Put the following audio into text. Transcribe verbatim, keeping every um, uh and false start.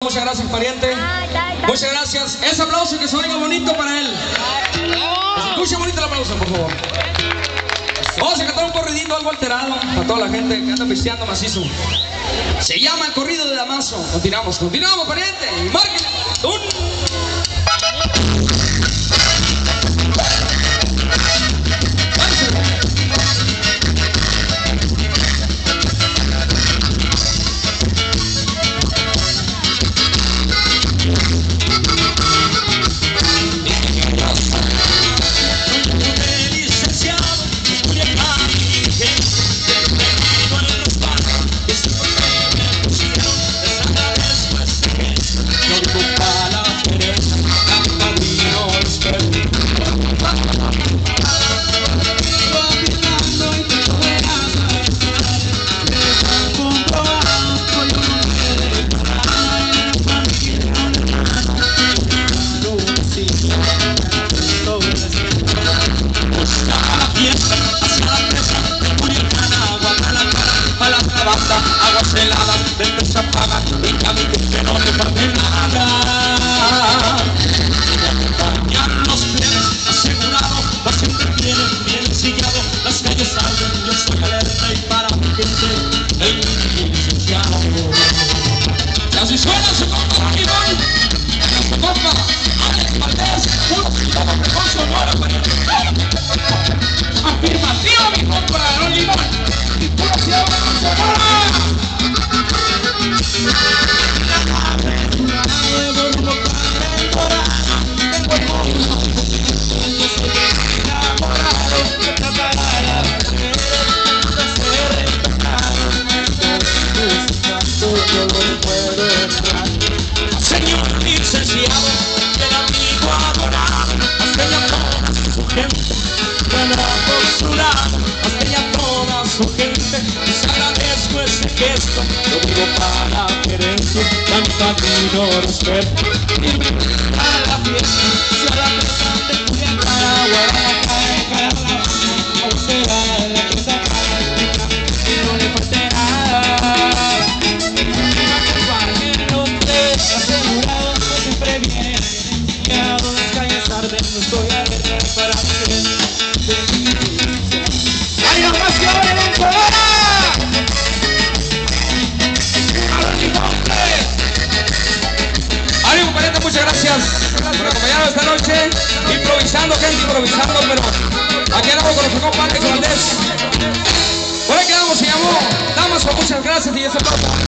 muchas gracias, pariente. Muchas gracias. Ese aplauso que se oiga bonito para él. Que se escuche bonito el aplauso, por favor. Vamos a cantar un corridito algo alterado para toda la gente que anda pisteando macizo. Se llama El Corrido de Damaso. Continuamos, continuamos, pariente. Y márquenle. Un... aguas heladas, dentro se apagan y caminos que no te parten nada. Ya los pliegues asegurados, paciente tienen bien siguiado. Las calles arden, yo soy alerta y para mi gente el licenciado. Y así suena su compa Iván, su compa Alex Valdés, uno todo mejor sonora para el afirmativo mi compa Aaron Iván. Y pura ciudad de Sonora. Señor licenciado, el amigo adorado, hasta ya toda su gente, buena postura, hasta ya toda su gente, les agradezco ese gesto, lo digo para quererte, tanto admiro, respeto, y a la fiesta, si a la mesa de Culiacán, a Guadalajara, a la será la que saca, y no le faltará. Asegurado, siempre viene llegado, las calles arden, no estoy alerta para ti. ¡Hay ocasión en Sonora! ¡Ánimo, pariente! Muchas gracias por acompañarnos esta noche. Improvisando, gente, improvisando, pero aquí andamos con nuestro compa Alex Valdés. Por ahí quedamos, se llamó Damaso. Muchas gracias y ese aplauso.